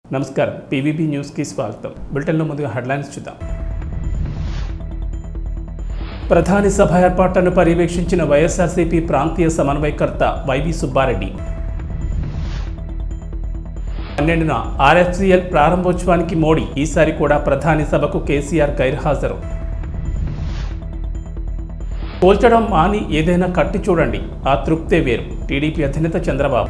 నమస్కారం PVB news కి స్వాగతం బులెటిన్ లో ముందుగా హెడ్లైన్స్ చూద్దాం ప్రధాని సభ ఏర్పాట్లను పర్యవేక్షించిన వైఎస్ఆర్సీపీ ప్రాంతీయ సమన్వయకర్త వైవి సుబ్బారెడ్డి 12న ఆర్ఎఫ్సిఎల్ ప్రారంభోత్సవానికి మోడీ ఈసారి కూడా ప్రధాని సభకు కేసీఆర్ గైర్హాజరు పోల్చడం మాని ఏదైనా కట్టి చూడండి ఆ తృప్తే వేరు టీడీపీ అధినేత చంద్రబాబు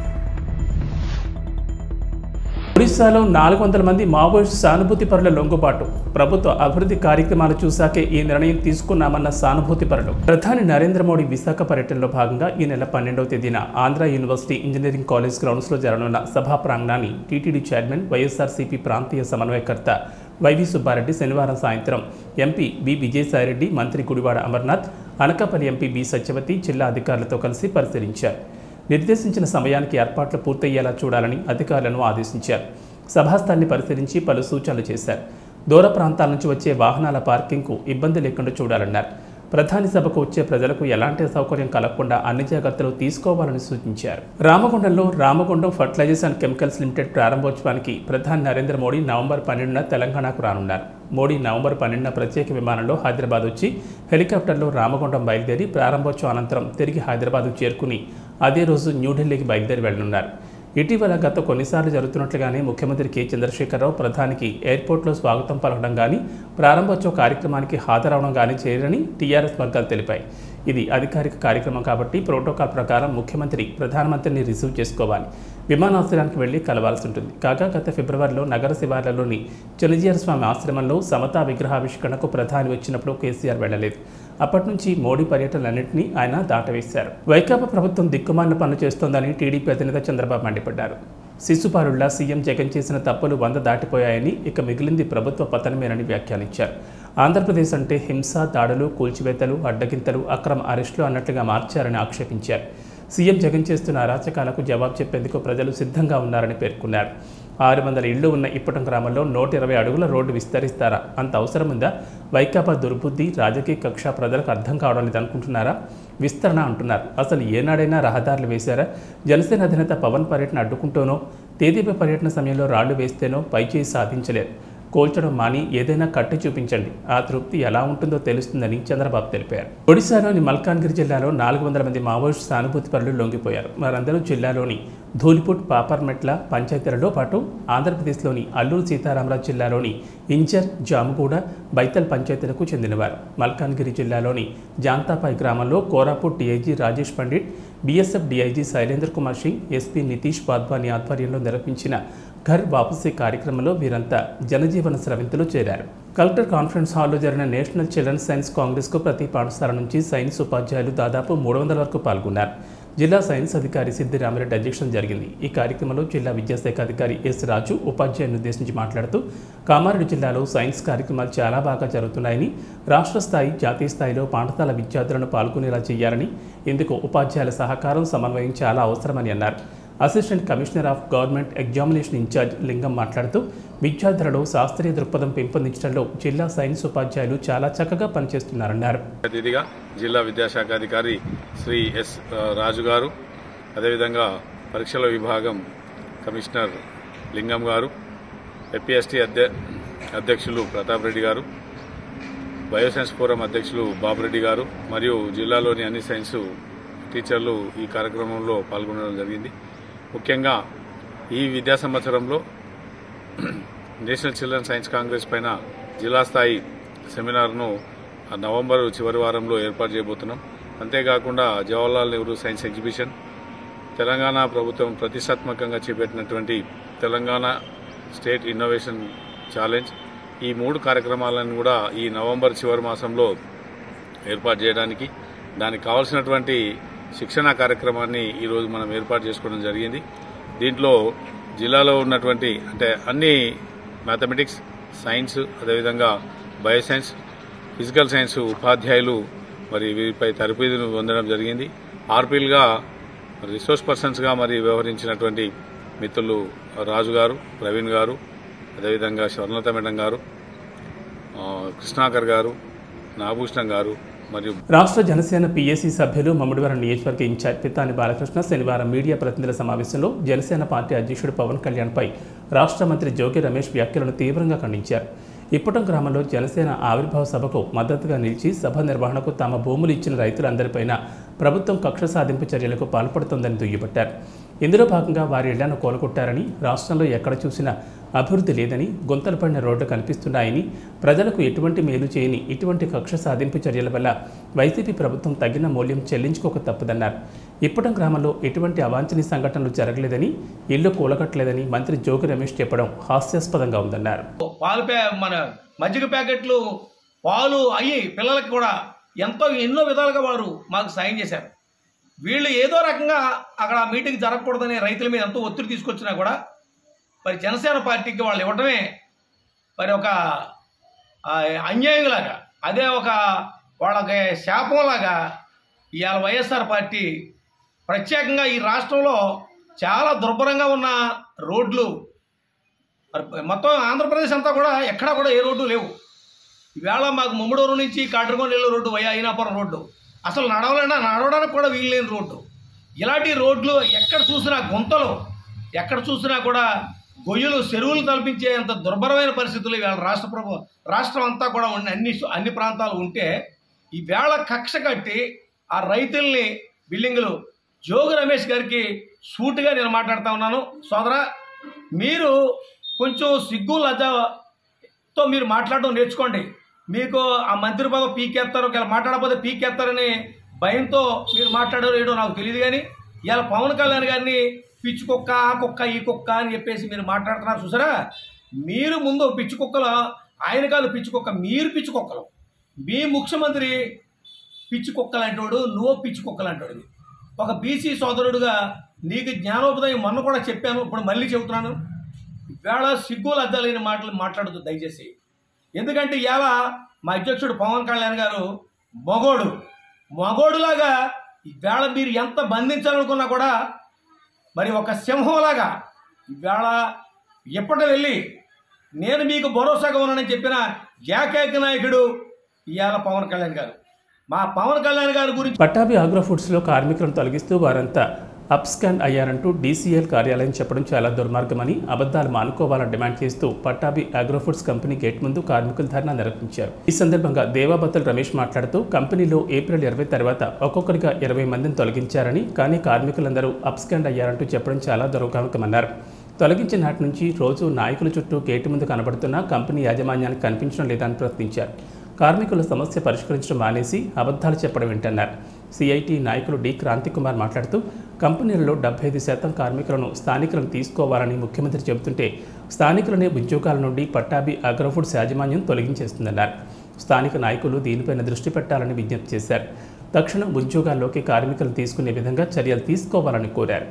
ఒడిశాలో 400 మంది మావోయిస్టు సానుభూతి పరుల లొంగుబాటు ప్రభుత్వ అభివృద్ధి కార్యక్రమాలు చూశాకే ఈ నిర్ణయం తీసుకున్నామన్న సానుభూతి పరులు ప్రధాని నరేంద్ర మోడీ విశాఖ పర్యటనలో భాగంగా ఈ నెల 12వ తేదీన ఆంధ్ర యూనివర్సిటీ ఇంజనీరింగ్ కాలేజ్ గ్రౌండ్స్లో జరగనున్న సభా ప్రాంగణాన్ని టీటీడీ చైర్మన్ వైఎస్ఆర్సీపీ ప్రాంతీయ సమన్వయకర్త వైవి సుబ్బారెడ్డి శనివారం సాయంత్రం ఎంపీ బి విజయసాయిరెడ్డి మంత్రి గుడివాడ అమర్నాథ్ అనకాపల్లి ఎంపీ బి సత్యవతి జిల్లా అధికారులతో కలిసి పరిశీలించారు నిర్దేశించిన సమయానికి ఏర్పాట్లు పూర్తయ్యేలా చూడాలని అధికారులను ఆదేశించారు సభాస్థలాన్ని పరిశీలించి పలు సూచనలు చేశారు దూర ప్రాంతాల నుంచి వచ్చే వాహనాల పార్కింగ్కు ఇబ్బంది లేకుండా చూడాలన్నారు ప్రధాని సభకు వచ్చే ప్రజలకు ఎలాంటి సౌకర్యం కలగకుండా అన్ని జాగ్రత్తలు తీసుకోవాలని సూచించారు రామగుండంలో Ramagundam fertilisers and chemicals limited ప్రారంభోత్సవానికి ప్రధాని నరేంద్ర మోడీ నవంబర్ 12న తెలంగాణకు రానున్నారు మోడీ నవంబర్ 12న ప్రత్యేక విమానంలో హైదరాబాద్ వచ్చి హెలికాప్టర్లో రామగుండం బయలుదేరి ప్రారంభోత్సవం అనంతరం తిరిగి హైదరాబాద్కు చేరుకుని అదే రోజు న్యూఢిల్లీకి బయలుదేరి వెళ్లనున్నారు ఇటీవల గత కొన్నిసార్లు జరుగుతున్నట్లుగానే ముఖ్యమంత్రి కె చంద్రశేఖరరావు ప్రధానికి ఎయిర్పోర్ట్లో స్వాగతం పలకడం కానీ ప్రారంభోత్సవ కార్యక్రమానికి హాజరవడం కానీ చేయరని టీఆర్ఎస్ వర్గాలు తెలిపాయి ఇది అధికారిక కార్యక్రమం కాబట్టి ప్రోటోకాల్ ప్రకారం ముఖ్యమంత్రి ప్రధానమంత్రిని రిసీవ్ చేసుకోవాలి విమానాశ్రయానికి వెళ్లి కలవాల్సి ఉంటుంది కాగా గత ఫిబ్రవరిలో నగర శివార్లలోని చిన్నజీయర్ స్వామి ఆశ్రమంలో సమతా విగ్రహావిష్కరణకు ప్రధాని వచ్చినప్పుడు కేసీఆర్ వెళ్లలేదు అప్పటి నుంచి మోడీ పర్యటనలన్నింటినీ ఆయన దాటవేశారు వైకాపా ప్రభుత్వం దిక్కుమాలిన పనులు చేస్తోందని టీడీపీ అధినేత చంద్రబాబు మండిపడ్డారు శిశుపాలుళ్ల సీఎం జగన్ చేసిన తప్పులు 100 దాటిపోయాయని ఇక మిగిలింది ప్రభుత్వ పతనమేనని వ్యాఖ్యానించారు ఆంధ్రప్రదేశ్ అంటే హింస దాడులు కూల్చివేతలు అడ్డగింతలు అక్రమ అరెస్టులు అన్నట్లుగా మార్చారని ఆక్షేపించారు సీఎం జగన్ చేస్తున్న అరాచకాలకు జవాబు చెప్పేందుకు ప్రజలు సిద్ధంగా ఉన్నారని పేర్కొన్నారు 600 ఇళ్లు ఉన్న ఇప్పటం గ్రామంలో 120 అడుగుల రోడ్డు విస్తరిస్తారా అంత అవసరం ఉందా వైకాపా దుర్బుద్ధి రాజకీయ కక్ష ప్రజలకు అర్థం కావడం లేదనుకుంటున్నారా విస్తరణ అంటున్నారు అసలు ఏనాడైనా రహదారులు వేశారా జనసేన అధినేత పవన్ పర్యటన అడ్డుకుంటూనో తేదీపై పర్యటన సమయంలో రాళ్లు వేస్తేనో పైచేయి సాధించలేరు కోల్చడం మాని ఏదైనా కట్టి చూపించండి ఆ తృప్తి ఎలా ఉంటుందో తెలుస్తుందని చంద్రబాబు తెలిపారు ఒడిశాలోని మల్కాన్గిరి జిల్లాలో 400 మంది మావోయిస్టు సానుభూతి పరులు లొంగిపోయారు వారందరూ జిల్లాలోని ధూలిపుట్ పాపర్మెట్ల పంచాయతీలతో పాటు ఆంధ్రప్రదేశ్లోని అల్లూరు సీతారామరాజు జిల్లాలోని ఇంచర్ జాముగూడ బైతల్ పంచాయతీలకు చెందినవారు మల్కాన్గిరి జిల్లాలోని జాంతాపై గ్రామంలో Koraput DIG Rajesh Pandit BSF DIG Shailendra Kumar Singh SP Nitish Wadhwani ఆధ్వర్యంలో నిర్వహించిన ఘర్ వాపసీ కార్యక్రమంలో వీరంతా జనజీవన స్రవింతులు చేరారు కలెక్టర్ కాన్ఫరెన్స్ హాల్లో జరిగిన నేషనల్ చిల్డ్రన్స్ సైన్స్ కాంగ్రెస్కు ప్రతి పాఠశాల నుంచి సైన్స్ ఉపాధ్యాయులు దాదాపు 300 వరకు పాల్గొన్నారు జిల్లా సైన్స్ అధికారి సిద్ధి రామిరెడ్డి అధ్యక్షతన జరిగింది ఈ కార్యక్రమంలో జిల్లా విద్యాశాఖ అధికారి ఎస్ రాజు ఉపాధ్యాయులను ఉద్దేశించి మాట్లాడుతూ కామారెడ్డి జిల్లాలో సైన్స్ కార్యక్రమాలు చాలా బాగా జరుగుతున్నాయని రాష్ట్ర స్థాయి జాతీయ స్థాయిలో పాఠశాల విద్యార్థులను పాల్గొనేలా చేయాలని ఇందుకు ఉపాధ్యాయుల సహకారం సమన్వయం చాలా అవసరమని అన్నారు assistant commissioner of government examination incharge Lingam మాట్లాడుతూ విద్యార్థులలో శాస్త్రీయ దృక్పథం పెంపొందించడంలో జిల్లా సైన్స్ ఉపాధ్యాయులు చాలా చక్కగా పనిచేస్తున్నారన్నారు అతిథిగా జిల్లా విద్యాశాఖ అధికారి శ్రీ ఎస్ రాజు గారు అదేవిధంగా పరీక్షల విభాగం కమిషనర్ లింగం గారు ఎపిఎస్టీ అధ్యక్షులు ప్రతాప్ రెడ్డి గారు బయోసైన్స్ ఫోరం అధ్యక్షులు బాబురెడ్డి గారు మరియు జిల్లాలోని అన్ని సైన్స్ టీచర్లు ఈ కార్యక్రమంలో పాల్గొనడం జరిగింది ముఖ్యంగా ఈ విద్యా సంవత్సరంలో నేషనల్ చిల్డ్రన్ సైన్స్ కాంగ్రెస్ పైన జిల్లా స్థాయి సెమినార్ను నవంబర్ చివరి వారంలో ఏర్పాటు చేయబోతున్నాం అంతేకాకుండా జవహర్లాల్ నెహ్రూ సైన్స్ ఎగ్జిబిషన్ తెలంగాణ ప్రభుత్వం ప్రతిష్టాత్మకంగా చేపట్టినటువంటి తెలంగాణ స్టేట్ ఇన్నోవేషన్ ఛాలెంజ్ ఈ 3 కార్యక్రమాలను కూడా ఈ నవంబర్ చివరి మాసంలో ఏర్పాటు చేయడానికి దానికి కావాల్సినటువంటి శిక్షణా కార్యక్రమాన్ని ఈరోజు మనం ఏర్పాటు చేసుకోవడం జరిగింది దీంట్లో జిల్లాలో ఉన్నటువంటి అంటే అన్ని మ్యాథమెటిక్స్ సైన్స్ అదేవిధంగా బయోసైన్స్ ఫిజికల్ సైన్స్ ఉపాధ్యాయులు మరి వీరిపై తరబేదును పొందడం జరిగింది ఆర్పీలుగా రిసోర్స్ పర్సన్స్గా మరి వ్యవహరించినటువంటి మిత్రులు రాజు గారు ప్రవీణ్ గారు అదేవిధంగా స్వర్ణలత మేడం గారు కృష్ణాకర్ గారు నాగభూషణం గారు రాష్ట్ర జనసేన పీఏసీ సభ్యులు మమ్మడివరం నియోజకవర్గ ఇన్ఛార్జ్ పితాని బాలకృష్ణ శనివారం మీడియా ప్రతినిధుల సమావేశంలో జనసేన పార్టీ అధ్యక్షుడు పవన్ కళ్యాణ్పై రాష్ట్ర మంత్రి జోగి రమేష్ వ్యాఖ్యలను తీవ్రంగా ఖండించారు. ఇప్పటం గ్రామంలో జనసేన ఆవిర్భావ సభకు మద్దతుగా నిలిచి సభ నిర్వహణకు తమ భూములు ఇచ్చిన రైతులందరిపైన ప్రభుత్వం కక్ష సాధింపు చర్యలకు పాల్పడుతోందని దుయ్యబట్టారు. ఇందులో భాగంగా వారి ఇళ్లను కోలుకొట్టారని, రాష్ట్రంలో ఎక్కడ చూసినా అభివృద్ధి లేదని, గుంతలు పడిన రోడ్లు కనిపిస్తున్నాయని, ప్రజలకు ఎటువంటి మేలు చేయని ఇటువంటి కక్ష సాధింపు చర్యల వల్ల వైసీపీ ప్రభుత్వం తగిన మూల్యం చెల్లించుకోక తప్పదన్నారు. ఇప్పటం గ్రామంలో ఎటువంటి అవాంఛనీయ సంఘటనలు జరగలేదని, ఇళ్లు కూలగట్టలేదని మంత్రి జోగి రమేష్ చెప్పడం హాస్యాస్పదంగా ఉందన్నారు. మన మజ్జిగ ప్యాకెట్లు పాలు అయ్యి పిల్లలకి కూడా ఎన్నో విధాలుగా వారు మాకు సాయం చేశారు. వీళ్ళు ఏదో రకంగా అక్కడ మీటింగ్ జరగకూడదని రైతుల మీద ఎంతో ఒత్తిడి తీసుకొచ్చినా కూడా మరి జనసేన పార్టీకి వాళ్ళు ఇవ్వడమే మరి ఒక అన్యాయంలాగా, అదే ఒక వాళ్ళకి శాపంలాగా ఇవాళ వైఎస్ఆర్ పార్టీ ప్రత్యేకంగా ఈ రాష్ట్రంలో చాలా దుర్భరంగా ఉన్న రోడ్లు మొత్తం ఆంధ్రప్రదేశ్ అంతా కూడా ఎక్కడా కూడా ఏ రోడ్డు లేవు. ఈవేళ మాకు ముమ్మడూరు నుంచి Katragondellu road via Ainapuram road అసలు నడవడానికి కూడా వీల్లేని రోడ్డు. ఇలాంటి రోడ్లు ఎక్కడ చూసినా గుంతలు, ఎక్కడ చూసినా కూడా గొయ్యలు, చెరువులు తలపించే అంత దుర్భరమైన పరిస్థితులు ఈవేళ రాష్ట్రం అంతా కూడా ఉన్న అన్ని ప్రాంతాలు ఉంటే ఈవేళ కక్ష కట్టి ఆ రైతుల్ని బిల్డింగులు జోగి రమేష్ గారికి సూటుగా నేను మాట్లాడుతూ ఉన్నాను. సోదరా, మీరు కొంచెం సిగ్గు లజ్జతో మీరు మాట్లాడడం నేర్చుకోండి. మీకు ఆ మంత్రి పదవి పీకేస్తారు, ఒకవేళ మాట్లాడకపోతే పీకేస్తారని భయంతో మీరు మాట్లాడారు ఏడో నాకు తెలియదు. కానీ ఇవాళ పవన్ కళ్యాణ్ గారిని పిచ్చి కుక్క, ఆ కుక్క, ఈ కుక్క అని చెప్పేసి మీరు మాట్లాడుతున్నారు చూసారా. మీరు ముందు పిచ్చి కుక్కలు, ఆయన కాదు పిచ్చి కుక్క, మీరు పిచ్చి కుక్కలు. మీ ముఖ్యమంత్రి పిచ్చి కుక్కలు అంటాడు, నువ్వు పిచ్చి కుక్కలు అంటాడు. ఒక బీసీ సోదరుడుగా నీకు జ్ఞానోపదయం మొన్న కూడా చెప్పాను, ఇప్పుడు మళ్ళీ చెబుతున్నాను. ఇవాళ సిగ్గులు అద్దాలేని మాటలు మాట్లాడదు దయచేసి. ఎందుకంటే ఇవాళ మా అధ్యక్షుడు పవన్ కళ్యాణ్ గారు మగోడులాగా ఇవాళ మీరు ఎంత బంధించాలనుకున్నా కూడా మరి ఒక సింహంలాగా ఇవాళ ఎప్పటి వెళ్ళి నేను మీకు భరోసాగా ఉన్నానని చెప్పిన ఏకైక నాయకుడు ఇవాళ పవన్ కళ్యాణ్ గారు. మా పవన్ కళ్యాణ్ గారి గురించి పట్టాభి ఆగ్రో ఫుడ్స్లో కార్మికులను తొలగిస్తూ వారంతా అప్స్కాన్ అయ్యారంటూ డీసీఎల్ కార్యాలయం చెప్పడం చాలా దుర్మార్గమని, అబద్ధాలు మానుకోవాలని డిమాండ్ చేస్తూ Pattabhi agro foods company gate ముందు కార్మికులు ధర్నా నిర్వహించారు. ఈ సందర్భంగా దేవాబత్తల రమేష్ మాట్లాడుతూ కంపెనీలో ఏప్రిల్ 20 తర్వాత ఒక్కొక్కరిగా 20 మందిని తొలగించారని, కానీ కార్మికులందరూ అప్స్కాన్ అయ్యారంటూ చెప్పడం చాలా దుర్మార్గమన్నారు. తొలగించిన నాటి నుంచి రోజు నాయకుల చుట్టూ గేటు ముందు కనబడుతున్న కంపెనీ యాజమాన్యానికి కనిపించడం లేదని ప్రశ్నించారు. కార్మికుల సమస్య పరిష్కరించడం మానేసి అబద్ధాలు చెప్పడం ఏంటన్నారు. సిఐటి నాయకులు డి క్రాంతికుమార్ మాట్లాడుతూ కంపెనీలలో 75% కార్మికులను స్థానికులను తీసుకోవాలని ముఖ్యమంత్రి చెబుతుంటే స్థానికులనే ఉద్యోగాల నుండి పట్టాభి ఆగ్రో ఫుడ్స్ యాజమాన్యం తొలగించేస్తుందన్నారు. స్థానిక నాయకులు దీనిపైన దృష్టి పెట్టాలని విజ్ఞప్తి చేశారు. తక్షణం ఉద్యోగాల్లోకి కార్మికులను తీసుకునే విధంగా చర్యలు తీసుకోవాలని కోరారు.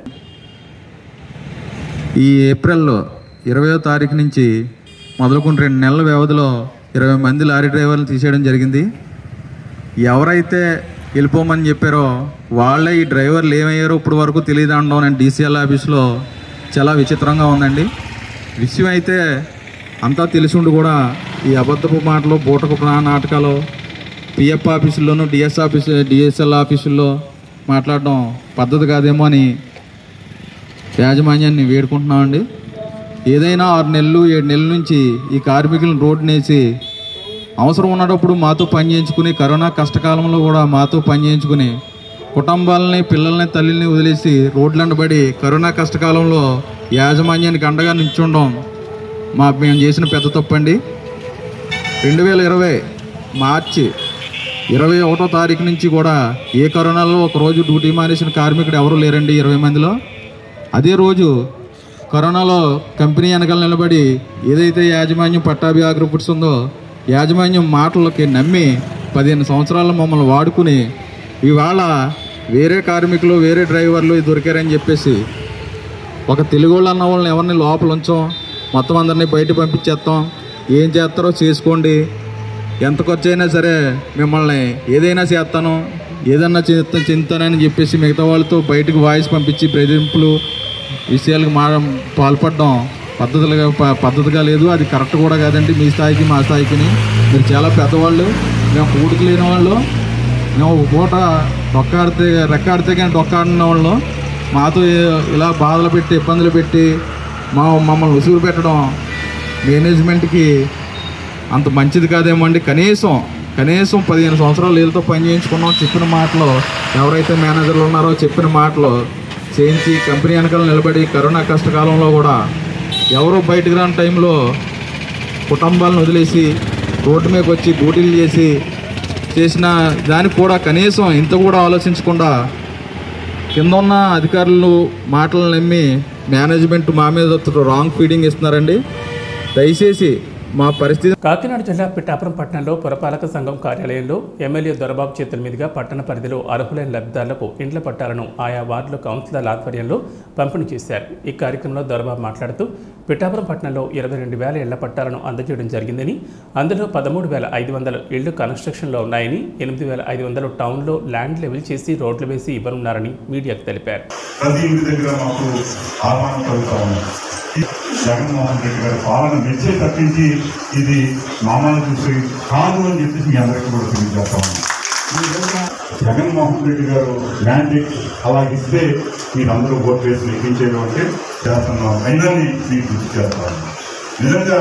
ఈ ఏప్రిల్ 20వ తారీఖు నుంచి మొదలుకొని 2 నెలల వ్యవధిలో 20 మంది లారీ డ్రైవర్లు తీసేయడం జరిగింది. ఎవరైతే వెళ్ళిపోమని చెప్పారో వాళ్ళే ఈ డ్రైవర్లు ఏమయ్యారో ఇప్పుడు వరకు తెలియదు అనడం నేను డీసీఎల్ ఆఫీస్లో చాలా విచిత్రంగా ఉందండి. విషయం అయితే అంతా తెలిసి ఉండి కూడా ఈ అబద్ధపు మాటలు, బూటకు నాటకాలు పిఎఫ్ ఆఫీసుల్లోనూ డిఎస్ఎల్ ఆఫీసుల్లో మాట్లాడడం పద్ధతి కాదేమో అని యాజమాన్యాన్ని వేడుకుంటున్నామండి. ఏదైనా 6 నెలలు 7 నెలల నుంచి ఈ కార్మికులను రోడ్డునేసి అవసరం ఉన్నప్పుడు మాతో పని చేయించుకుని, కరోనా కష్టకాలంలో కూడా మాతో పని చేయించుకుని కుటుంబాలని, పిల్లల్ని, తల్లిని వదిలేసి రోడ్లంటబడి కరోనా కష్టకాలంలో యాజమాన్యానికి అండగా నిల్చుండడం మేము చేసిన పెద్ద తప్పండి. 2020 మార్చి 21వ తారీఖు నుంచి కూడా ఏ కరోనాలో ఒకరోజు డ్యూటీ మానేసిన కార్మికుడు ఎవరు లేరండి 20 మందిలో. అదే రోజు కరోనాలో కంపెనీ వెనకాల నిలబడి ఏదైతే యాజమాన్యం పట్టాభి ఆగ్రో ఫుడ్స్ ఉందో యాజమాన్యం మాటలకి నమ్మి 15 సంవత్సరాలు మమ్మల్ని వాడుకుని ఇవాళ వేరే కార్మికులు, వేరే డ్రైవర్లు దొరికారని చెప్పేసి ఒక తెలుగు వాళ్ళు అన్న వాళ్ళని ఎవరిని లోపల ఉంచాం, మొత్తం అందరినీ బయట పంపించేస్తాం, ఏం చేస్తారో చేసుకోండి, ఎంత ఖర్చు అయినా సరే మిమ్మల్ని ఏదైనా చేస్తాను, ఏదన్నా చెందుతానని చెప్పేసి మిగతా వాళ్ళతో బయటకు వాయిస్ పంపించి బెదిరింపులు విషయాలకు పాల్పడడం పద్ధతిగా లేదు. అది కరెక్ట్ కూడా కాదండి. మీ స్థాయికి మా స్థాయికి మీరు చాలా పెద్దవాళ్ళు, మేము కూడికి లేని వాళ్ళు, మేము పూట రెక్కాడితే కానీ డొక్కాడిన వాళ్ళు మాతో ఇలా బాధలు పెట్టి, ఇబ్బందులు పెట్టి మమ్మల్ని ఉసురు పెట్టడం మేనేజ్మెంట్కి అంత మంచిది కాదేమో అండి. కనీసం 15 సంవత్సరాలు వీళ్ళతో పని చేయించుకున్నాం. చెప్పిన మాటలు ఎవరైతే మేనేజర్లు ఉన్నారో చెప్పిన మాటలు చేయించి కంపెనీ వెనకాల నిలబడి కరోనా కష్టకాలంలో కూడా ఎవరో బయటకు రాని టైంలో కుటుంబాలను వదిలేసి రోడ్డు మీదకి వచ్చి డ్యూటీలు చేసిన దానికి కూడా కనీసం ఇంత కూడా ఆలోచించకుండా కింద ఉన్న అధికారులు మాటలు నమ్మి మేనేజ్మెంట్ మా మీద రాంగ్ ఫీడింగ్ ఇస్తున్నారండి. దయచేసి మా పరిస్థితి. కాకినాడ జిల్లా పిఠాపురం పట్టణంలో పురపాలక సంఘం కార్యాలయంలో ఎమ్మెల్యే దొరబాబు చేతుల మీదుగా పట్టణ పరిధిలో అర్హులైన లబ్ధిదారులకు ఇండ్ల పట్టాలను ఆయా వార్డుల కౌన్సిలర్ల ఆధ్వర్యంలో పంపిణీ చేశారు. ఈ కార్యక్రమంలో దొరబాబు మాట్లాడుతూ పిఠాపురం పట్టణంలో 22,000 ఇళ్ల పట్టాలను అందజేయడం జరిగిందని, అందులో 13,500 ఇళ్లు కన్స్ట్రక్షన్లో ఉన్నాయని, 8,500 టౌన్లో ల్యాండ్ లెవెల్ చేసి రోడ్లు వేసి ఇవ్వనున్నారని మీడియాకు తెలిపారు. జగన్మోహన్ రెడ్డి గారి పాలన మెచ్చే తప్పించి ఇది మామూలు చూసి కాదు అని చెప్పేసి మీ అందరికీ కూడా తెలియజేస్తాము. ఈ విధంగా జగన్మోహన్ రెడ్డి గారు ల్యాండ్ అలాగిస్తే మీరందరూ ఓటు వేసి నెగ్గించేది అంటే చేస్తున్నాం అయినా మీకు గుర్తు చేస్తాను. నిజంగా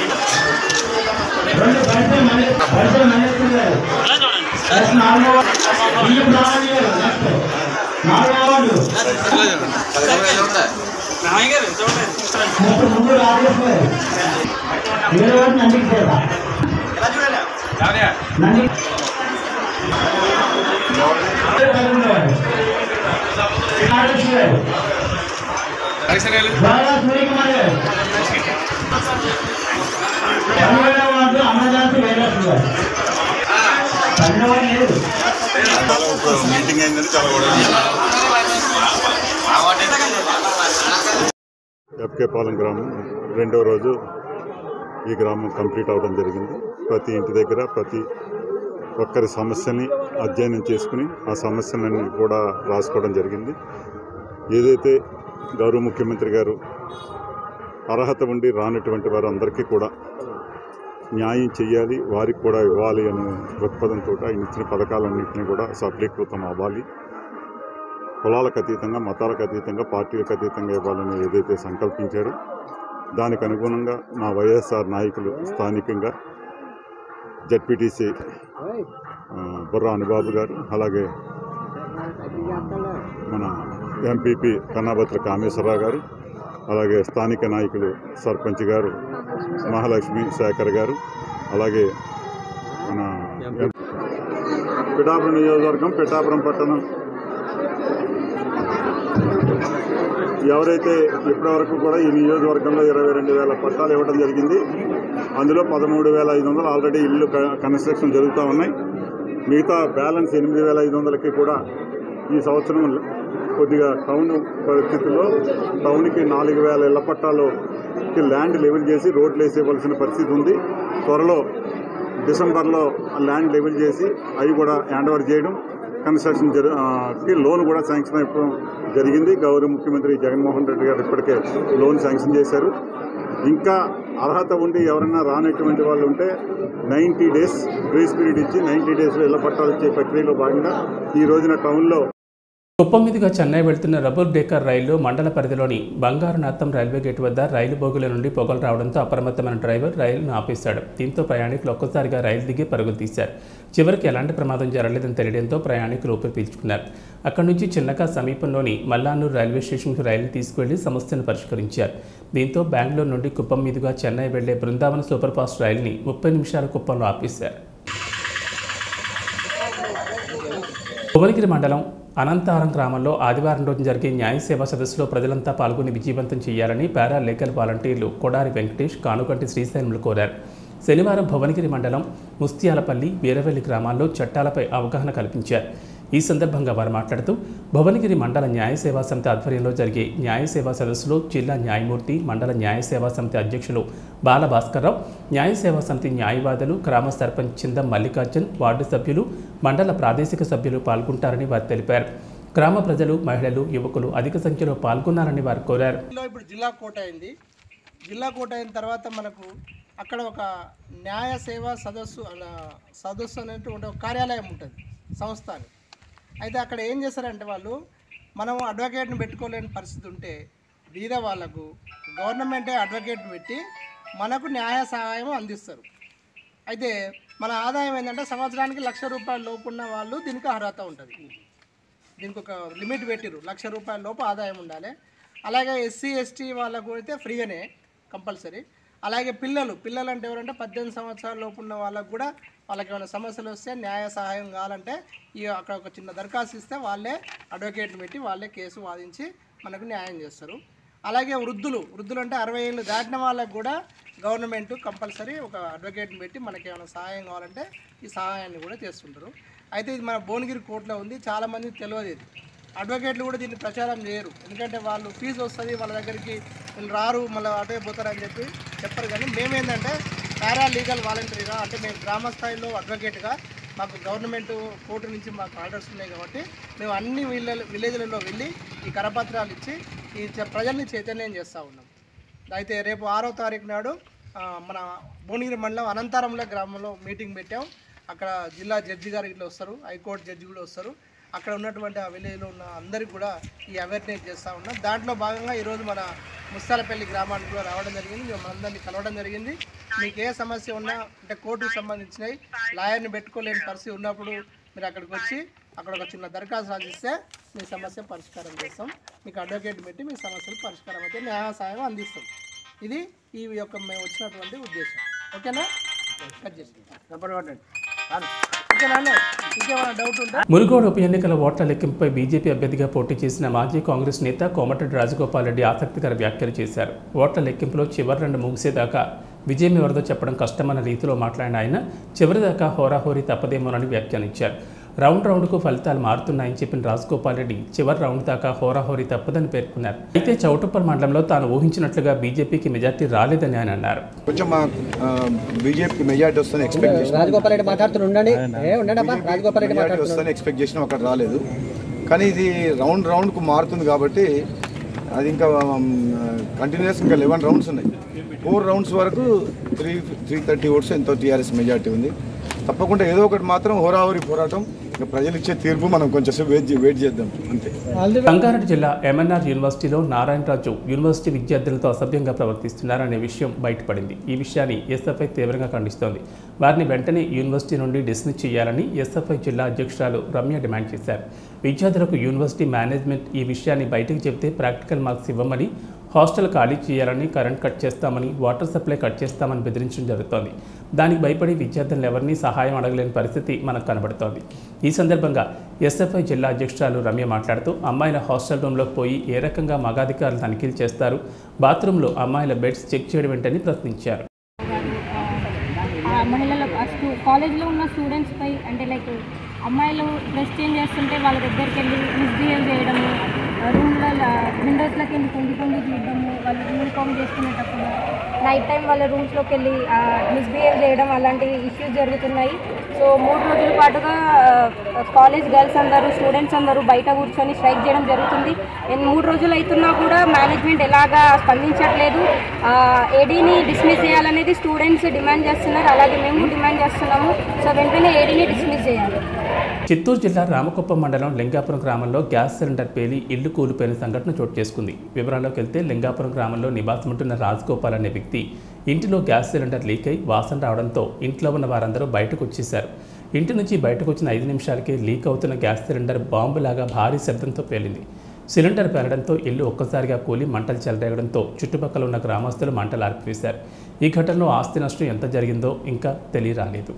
మీటింగ్ అయిందని ఎఫ్కేపాలెం గ్రామం 2వ రోజు ఈ గ్రామం కంప్లీట్ అవ్వడం జరిగింది. ప్రతి ఇంటి దగ్గర ప్రతి ఒక్కరి సమస్యని అధ్యయనం చేసుకుని ఆ సమస్యలన్నీ కూడా రాసుకోవడం జరిగింది. ఏదైతే గౌరవ ముఖ్యమంత్రి గారు అర్హత ఉండి రానటువంటి వారు అందరికీ కూడా న్యాయం చేయాలి, వారికి కూడా ఇవ్వాలి అనే దృక్పథంతో ఆయన ఇచ్చిన పథకాలన్నింటినీ కూడా సఫలీకృతం అవ్వాలి, కులాలకు అతీతంగా మతాలకు అతీతంగా పార్టీలకు అతీతంగా ఇవ్వాలని ఏదైతే సంకల్పించారో దానికి అనుగుణంగా మా వైఎస్ఆర్ నాయకులు స్థానికంగా జడ్పీటీసీ బుర్రా అనుబాబు గారు, అలాగే మన ఎంపీపీ కన్నాబత్ర కామేశ్వరరావు గారు, అలాగే స్థానిక నాయకులు సర్పంచ్ గారు మహాలక్ష్మి శేఖర్ గారు, అలాగే మన పిఠాపురం నియోజకవర్గం పిఠాపురం పట్టణం ఎవరైతే ఇప్పటివరకు కూడా ఈ నియోజకవర్గంలో 22,000 పట్టాలు ఇవ్వడం జరిగింది. అందులో 13,500 ఆల్రెడీ ఇల్లు కన్స్ట్రక్షన్ జరుగుతూ ఉన్నాయి. మిగతా బ్యాలెన్స్ 8,500కి కూడా ఈ సంవత్సరం కొద్దిగా టౌన్ పరిస్థితుల్లో టౌన్కి 4,000 ఇళ్ల పట్టాలకి ల్యాండ్ లెవెల్ చేసి రోడ్లు వేసేవలసిన పరిస్థితి ఉంది. త్వరలో డిసెంబర్లో ల్యాండ్ లెవెల్ చేసి అవి కూడా హ్యాండ్ ఓవర్ చేయడం, కన్స్ట్రక్షన్ కి లోన్ కూడా శాంక్షన్ అయిపోవడం జరిగింది. గౌరవ ముఖ్యమంత్రి జగన్మోహన్ రెడ్డి గారు ఇప్పటికే లోన్ శాంక్షన్ చేశారు. ఇంకా అర్హత ఉండి ఎవరైనా రానటువంటి వాళ్ళు ఉంటే 90 డేస్ గ్రేస్ పీరియడ్ ఇచ్చి 90 డేస్లో ఇళ్ల పట్టాలు ఇచ్చే ప్రక్రియలో భాగంగా ఈ రోజున టౌన్లో కుప్పం మీదుగా చెన్నై వెళ్తున్న రబుల్ డేకర్ రైలు మండల పరిధిలోని బంగారునాథం రైల్వే గేట్ వద్ద రైలు బోగుల నుండి పొగలు రావడంతో అప్రమత్తమైన డ్రైవర్ రైలును ఆపేశాడు. దీంతో ప్రయాణికులు ఒక్కసారిగా రైలు దిగి పరుగులు తీశారు. చివరికి ఎలాంటి ప్రమాదం జరగలేదని తెలియడంతో ప్రయాణికులు ఊపిరి పీల్చుకున్నారు. అక్కడి నుంచి చిన్నగా సమీపంలోని మల్లానూరు రైల్వే స్టేషన్కు రైలు తీసుకువెళ్లి సమస్యను పరిష్కరించారు. దీంతో బెంగళూరు నుండి కుప్పం మీదుగా చెన్నై వెళ్లే బృందావన సూపర్ ఫాస్ట్ రైలుని 30 నిమిషాల కుప్పంలో ఆపేశారు. భువనగిరి మండలం అనంతారం గ్రామంలో ఆదివారం రోజు జరిగే న్యాయ సేవా సదస్సులో ప్రజలంతా పాల్గొని విజయవంతం చేయాలని పారా లీగల్ వాలంటీర్లు కొడారి వెంకటేష్, కానుకంటి శ్రీశైలంలు కోరారు. శనివారం భువనగిరి మండలం ముస్తియాలపల్లి, వీరవెల్లి గ్రామాల్లో చట్టాలపై అవగాహన కల్పించారు. ఈ సందర్భంగా వారు మాట్లాడుతూ భువనగిరి మండల న్యాయ సేవా సమితి ఆధ్వర్యంలో జరిగే న్యాయ సేవా సదస్సులో జిల్లా న్యాయమూర్తి, మండల న్యాయ సేవా సమితి అధ్యక్షులు బాలభాస్కర్రావు, న్యాయ సేవా సమితి న్యాయవాదులు, గ్రామ సర్పంచ్ చిందం మల్లికార్జున్, వార్డు సభ్యులు, మండల ప్రాదేశిక సభ్యులు పాల్గొంటారని వారు తెలిపారు. గ్రామ ప్రజలు, మహిళలు, యువకులు అధిక సంఖ్యలో పాల్గొన్నారని వారు కోరారు. ఇప్పుడు జిల్లా కోట అయింది. జిల్లా కోట అయిన తర్వాత మనకు అక్కడ ఒక న్యాయ సేవా సదస్సు అనేటువంటి ఒక కార్యాలయం ఉంటుంది, సంస్థ అని. అయితే అక్కడ ఏం చేస్తారంటే వాళ్ళు, మనం అడ్వకేట్ని పెట్టుకోలేని పరిస్థితి ఉంటే బీద వాళ్ళకు గవర్నమెంటే అడ్వకేట్ పెట్టి మనకు న్యాయ సహాయం అందిస్తారు. అయితే మన ఆదాయం ఏంటంటే సంవత్సరానికి ₹1,00,000 లోపు ఉన్న వాళ్ళు దీనికి అర్హత ఉంటుంది. దీనికి ఒక లిమిట్ పెట్టిరు, ₹1,00,000 లోపు ఆదాయం ఉండాలి. అలాగే ఎస్సీ ఎస్టీ వాళ్ళకు అయితే ఫ్రీగానే కంపల్సరీ. అలాగే పిల్లలు అంటే ఎవరంటే 18 సంవత్సరాల లోపు ఉన్న వాళ్ళకు కూడా వాళ్ళకి ఏమైనా సమస్యలు వస్తే న్యాయ సహాయం కావాలంటే అక్కడ ఒక చిన్న దరఖాస్తు ఇస్తే వాళ్ళే అడ్వకేట్ పెట్టి వాళ్ళే కేసు వాదించి మనకు న్యాయం చేస్తారు. అలాగే వృద్ధులు అంటే 60 ఏళ్ళు దాటిన వాళ్ళకు కూడా గవర్నమెంట్ కంపల్సరీ ఒక అడ్వకేట్ని పెట్టి మనకి ఏమైనా సహాయం కావాలంటే ఈ సహాయాన్ని కూడా చేస్తుంటారు. అయితే ఇది మన భువనగిరి కోర్టులో ఉంది, చాలామందికి తెలియదు. ఇది అడ్వకేట్లు కూడా దీన్ని ప్రచారం చేయరు, ఎందుకంటే వాళ్ళు ఫీజు వస్తుంది వాళ్ళ దగ్గరికి వీళ్ళు రారు, మళ్ళీ అటే పోతారని చెప్పరు. కానీ మేమేంటంటే పారాలీగల్ వాలంటరీగా, అంటే మేము గ్రామ స్థాయిలో అడ్వకేట్గా మాకు గవర్నమెంట్ కోర్టు నుంచి మాకు ఆర్డర్స్ ఉన్నాయి కాబట్టి మేము అన్ని విలేజ్లలో వెళ్ళి ఈ కరపత్రాలు ఇచ్చి ఈ ప్రజల్ని చైతన్యం చేస్తూ ఉన్నాం. అయితే రేపు 6వ తారీఖు నాడు మన భువనగిరి మండలం అనంతారంలో గ్రామంలో మీటింగ్ పెట్టాం. అక్కడ జిల్లా జడ్జి గారు ఇట్లా వస్తారు, హైకోర్టు జడ్జి కూడా వస్తారు. అక్కడ ఉన్నటువంటి ఆ విలేజ్లో ఉన్న అందరికీ కూడా ఈ అవేర్నెస్ చేస్తూ ఉన్నాం. దాంట్లో భాగంగా ఈరోజు మన ముస్తాలపల్లి గ్రామానికి కూడా రావడం జరిగింది, మేము అందరినీ కలవడం జరిగింది. మీకు ఏ సమస్య ఉన్నా, అంటే కోర్టుకు సంబంధించినవి లాయర్ని పెట్టుకోలేని పరిస్థితి ఉన్నప్పుడు మీరు అక్కడికి వచ్చి అక్కడ ఒక చిన్న దరఖాస్తు రాసిస్తే మీ సమస్య పరిష్కారం చేస్తాం. మీకు అడ్వకేట్ పెట్టి మీ సమస్యలు పరిష్కారం అయితే న్యాయ సహాయం అందిస్తాం. ఇది ఈ యొక్క మేము వచ్చినటువంటి ఉద్దేశం. ఓకేనా? కట్ చేసి మునుగోడు ఉప ఎన్నికల ఓట్ల లెక్కింపుపై బీజేపీ అభ్యర్థిగా పోటీ చేసిన మాజీ కాంగ్రెస్ నేత కోమటిరెడ్డి రాజగోపాల్ రెడ్డి ఆసక్తికర వ్యాఖ్యలు చేశారు. ఓట్ల లెక్కింపులో చివరి 2 ముగిసేదాకా విజయం ఎవరిదో చెప్పడం కష్టమన్న రీతిలో మాట్లాడిన ఆయన చివరిదాకా హోరాహోరీ తప్పదేమోనని వ్యాఖ్యానించారు. రౌండ్కు ఫలితాలు మారుతున్నాయని చెప్పిన రాజగోపాల్ రెడ్డి చివరి రౌండ్ దాకా హోరాహోరీ తప్పదని పేర్కొన్నారు. అయితే చౌటుప్పల్ మండలంలో తాను ఊహించినట్లుగా బీజేపీకి మెజార్టీ రాలేదని ఆయన అన్నారు. కొంచెం బీజేపీకి మెజార్టీ వస్తుందని ఎక్స్పెక్ట్ చేసిన, రాజగోపాల్ రెడ్డి ఎక్స్పెక్ట్ చేసిన అక్కడ రాలేదు. కానీ ఇది రౌండ్కు మారుతుంది కాబట్టి అది ఇంకా కంటిన్యూస్ ఇంకా 11 రౌండ్స్ ఉన్నాయి. 4 రౌండ్స్ వరకు 330 ఓట్స్ ఎంతో టీఆర్ఎస్ మెజార్టీ ఉంది. తప్పకుండా ఏదో ఒకటి మాత్రం హోరాహోరీ పోరాటం, ప్రజలు ఇచ్చే తీర్పు మనం కొంచెం వెయిట్ చేద్దాం అంతే. రంగారెడ్డి జిల్లా ఎంఎన్ఆర్ యూనివర్సిటీలో నారాయణరాజు యూనివర్సిటీ విద్యార్థులతో అసభ్యంగా ప్రవర్తిస్తున్నారనే విషయం బయటపడింది. ఈ విషయాన్ని ఎస్ఎఫ్ఐ తీవ్రంగా ఖండిస్తోంది. వారిని వెంటనే యూనివర్సిటీ నుండి డిస్మిస్ చేయాలని ఎస్ఎఫ్ఐ జిల్లా అధ్యక్షురాలు రమ్య డిమాండ్ చేశారు. విద్యార్థులకు యూనివర్సిటీ మేనేజ్మెంట్ ఈ విషయాన్ని బయటకు చెబితే ప్రాక్టికల్ మార్క్స్ ఇవ్వమని, హాస్టల్ ఖాళీ చేయాలని, కరెంట్ కట్ చేస్తామని, వాటర్ సప్లై కట్ చేస్తామని బెదిరించడం జరుగుతోంది. దానికి భయపడి విద్యార్థులను ఎవరినీ సహాయం అడగలేని పరిస్థితి మనకు కనబడుతోంది. ఈ సందర్భంగా ఎస్ఎఫ్ఐ జిల్లా అధ్యక్షురాలు రమ్య మాట్లాడుతూ అమ్మాయిల హాస్టల్ రూమ్లోకి పోయి ఏ రకంగా మగాధికారులు తనిఖీలు చేస్తారు, బాత్రూంలో అమ్మాయిల బెడ్స్ చెక్ చేయడం ఏంటని ప్రశ్నించారు. మహిళల కాలేజ్లో ఉన్న స్టూడెంట్స్పై అంటే లైక్ అమ్మాయిలు డ్రెస్ చేంజ్ చేస్తుంటే వాళ్ళ దగ్గరికి వెళ్ళి మిస్బిహేవ్ చేయడము, రూమ్లో విండోస్లోకి వెళ్ళి కొంగి చూడడము, వాళ్ళు యూనిఫామ్ చేసుకునేటప్పుడు నైట్ టైం వాళ్ళ రూమ్స్లోకి వెళ్ళి మిస్బిహేవ్ చేయడం, అలాంటి ఇష్యూస్ జరుగుతున్నాయి. సో 3 రోజుల పాటుగా కాలేజ్ గర్ల్స్ అందరూ, స్టూడెంట్స్ అందరూ బయట కూర్చొని స్ట్రైక్ చేయడం జరుగుతుంది. 3 రోజులు అవుతున్నా కూడా మేనేజ్మెంట్ ఎలాగా స్పందించట్లేదు. ఏడీని డిస్మిస్ చేయాలనేది స్టూడెంట్స్ డిమాండ్ చేస్తున్నారు, అలాగే మేము డిమాండ్ చేస్తున్నాము. సో వెంటనే ఏడీని డిస్మిస్ చేయాలి. చిత్తూరు జిల్లా రామకుప్పం మండలం లింగాపురం గ్రామంలో గ్యాస్ సిలిండర్ పేలి ఇల్లు కూలిపోయిన సంఘటన చోటు చేసుకుంది. వివరాల్లోకి వెళ్తే లింగాపురం గ్రామంలో నివాసముంటున్న రాజగోపాల్ అనే వ్యక్తి ఇంటిలో గ్యాస్ సిలిండర్ లీక్ అయి వాసన రావడంతో ఇంట్లో ఉన్న వారందరూ బయటకు వచ్చేశారు. ఇంటి నుంచి బయటకు వచ్చిన 5 నిమిషాలకే లీక్ అవుతున్న గ్యాస్ సిలిండర్ బాంబులాగా భారీ శబ్దంతో పేలింది. సిలిండర్ పేలడంతో ఇల్లు ఒక్కసారిగా కూలి మంటలు చెలరేగడంతో చుట్టుపక్కల ఉన్న గ్రామస్తులు మంటలు ఆర్పివేశారు. ఈ ఘటనలో ఆస్తి నష్టం ఎంత జరిగిందో ఇంకా తెలియరాలేదు.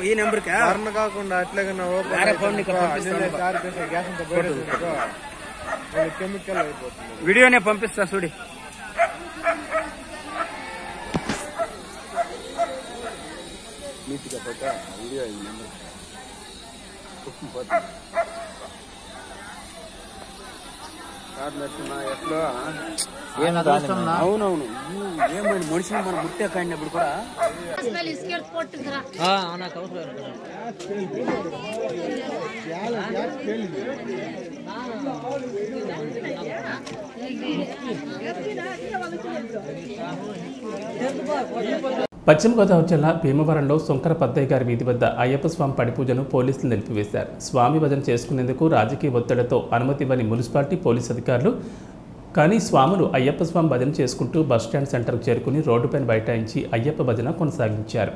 వీడియోనే పంపిస్తా చూడి. అవునవును, ఏమైంది మనిషిని మనం ముట్టే కాడినప్పుడు కూడా పశ్చిమ గోదావరి జిల్లా భీమవరంలో శంకర పద్దయ్య గారి వీధి వద్ద అయ్యప్ప స్వామి పడిపూజను పోలీసులు నిలిపివేశారు. స్వామి భజన చేసుకునేందుకు రాజకీయ ఒత్తిడితో అనుమతి ఇవ్వని మున్సిపాలిటీ పోలీసు అధికారులు కానీ స్వాములు అయ్యప్ప స్వామి భజన చేసుకుంటూ బస్టాండ్ సెంటర్కు చేరుకుని రోడ్డుపైన బైఠాయించి అయ్యప్ప భజన కొనసాగించారు.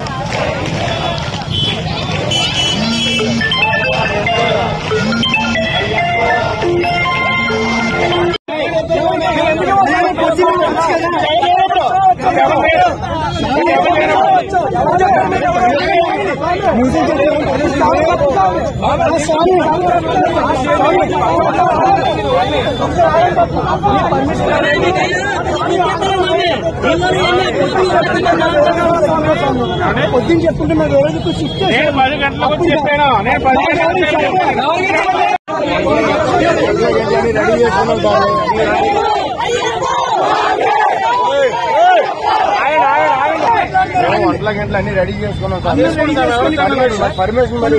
పొద్దున్న చెప్పుకుంటున్నా రోజుకు 10 గంటలకు చెప్పాను. నేను 10 గంటలు అన్ని రెడీ చేసుకున్నాం పర్మిషన్ మరి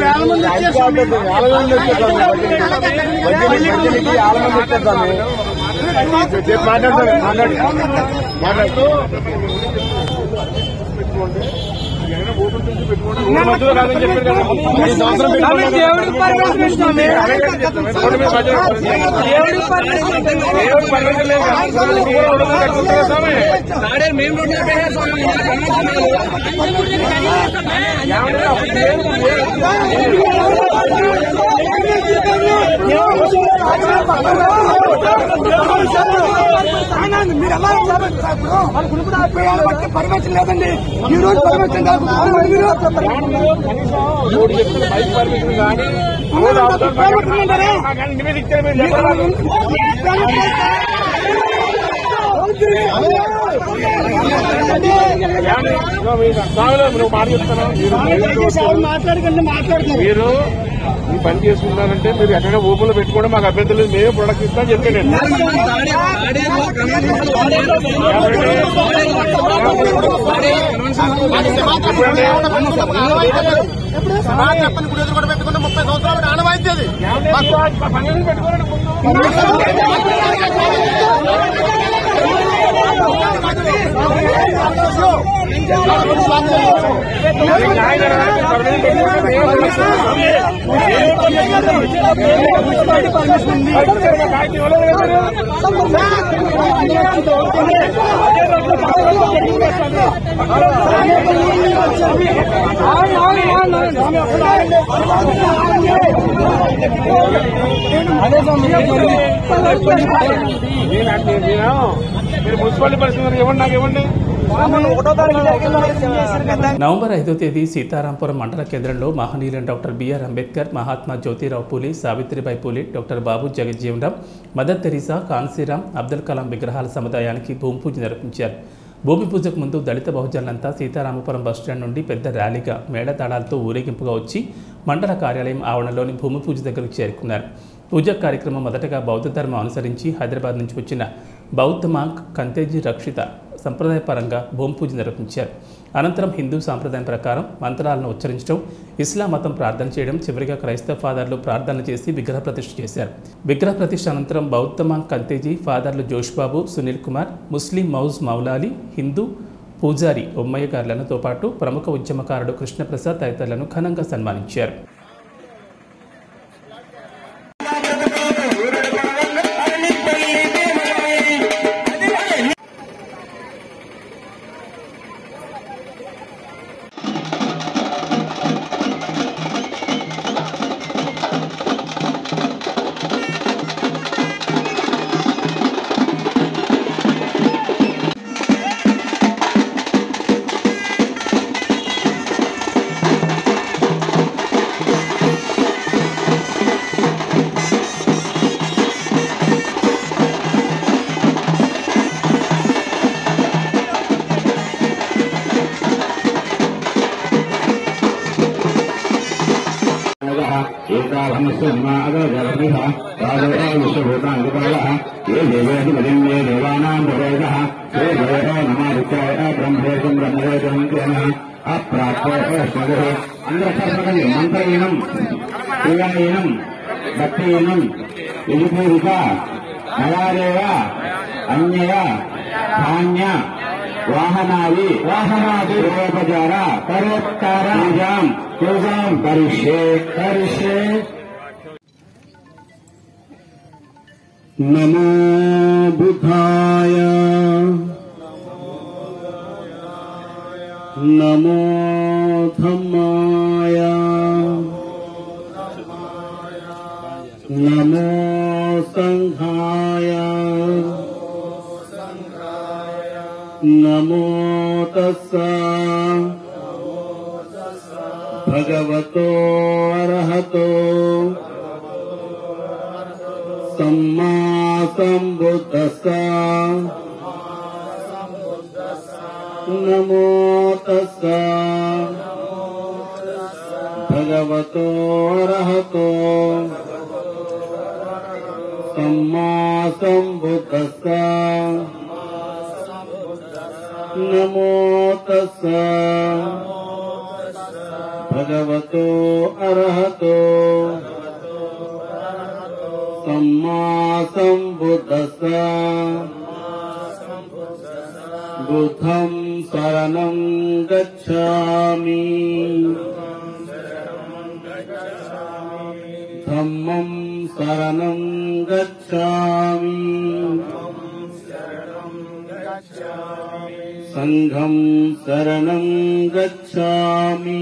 మీరు ఎలా పర్మిషన్ లేదండి. ఈ రోజు పర్మిషన్ మాట్లాడుతున్నారు. మీరు ఈ పని చేసుకుంటారంటే మీరు ఎక్కడ ఊపులో పెట్టుకోవడం మాకు అభ్యంతరం లేదు. మేమే ప్రొడక్ట్ ఇస్తామని చెప్పాను. పెట్టుకుంటే 30 సంవత్సరాలు ఆనవాయితీ అది పెట్టుకోండి. మున్సిపాలిటీ పరిస్థితి ఇవ్వండి, నాకు ఇవ్వండి. నవంబర్ 5వ తేదీ సీతారాంపురం మండల కేంద్రంలో మహనీయులైన doctor B R Ambedkar, Mahatma Jyotirao Phule, Savitribai Phule, doctor Babu Jagjivan Ram, mother Teresa, Kanshi Ram, Abdul Kalam విగ్రహాల సముదాయానికి భూమి పూజ నిర్వహించారు. భూమి పూజకు ముందు దళిత బహుజనులంతా సీతారామపురం బస్టాండ్ నుండి పెద్ద ర్యాలీగా మేళతాళాలతో ఊరేగింపుగా వచ్చి మండల కార్యాలయం ఆవరణలోని భూమి పూజ దగ్గరకు చేరుకున్నారు. పూజా కార్యక్రమం మొదటగా బౌద్ధ ధర్మం అనుసరించి హైదరాబాద్ నుంచి వచ్చిన బౌద్ధ మాంక్ కంతేజీ రక్షిత సంప్రదాయపరంగా భూమి పూజ నిర్వహించారు. అనంతరం హిందూ సాంప్రదాయం ప్రకారం మంత్రాలను ఉచ్చరించడం, ఇస్లాం మతం ప్రార్థన చేయడం, చివరిగా క్రైస్తవ ఫాదర్లు ప్రార్థనలు చేసి విగ్రహ ప్రతిష్ఠ చేశారు. విగ్రహ ప్రతిష్ఠ అనంతరం బౌద్ధ మాంక్ కంతేజీ, ఫాదర్లు జోష్బాబు, సునీల్ కుమార్, ముస్లిం మౌజ్ మౌలాలి, హిందూ పూజారి ఉమ్మయ్య గారులతో పాటు ప్రముఖ ఉద్యమకారుడు కృష్ణప్రసాద్ తదితరులను ఘనంగా సన్మానించారు. మంత్రహీనం, క్రియాహీనం, భక్తిహీనం, విధిపూరిత, నవారేవ, అన్యయ, ధాన్య, వాహనాది పూర్వోపచార పరోపకార పూజాం కరిష్యే. नमो बुद्धाय नमो धम्माय नमो संघाय नमो तस्सा भगवतो अरहतो सम्मा संबुद्धस्सा नमो तस्सा भगवतो अरहतो सम्मा संबुद्धस्सा नमो तस्सा भगवतो अरहतो सम्मा संबुद्धस्सा बुद्धं शरणं गच्छामि धम्मं शरणं गच्छामि संघं शरणं गच्छामि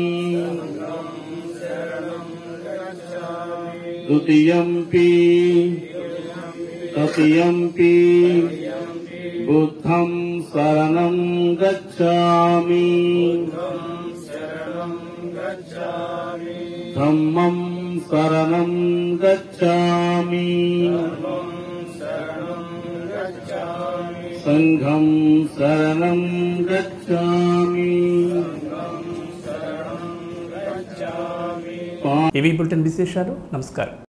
द्वितीयंपि तृतीयंपि बुद्धं शरणं गच्छामि धम्मं शरणं गच्छामि संघं शरणं गच्छामि। ఇవి బులెటిన్ విశేషాలు. నమస్కారం.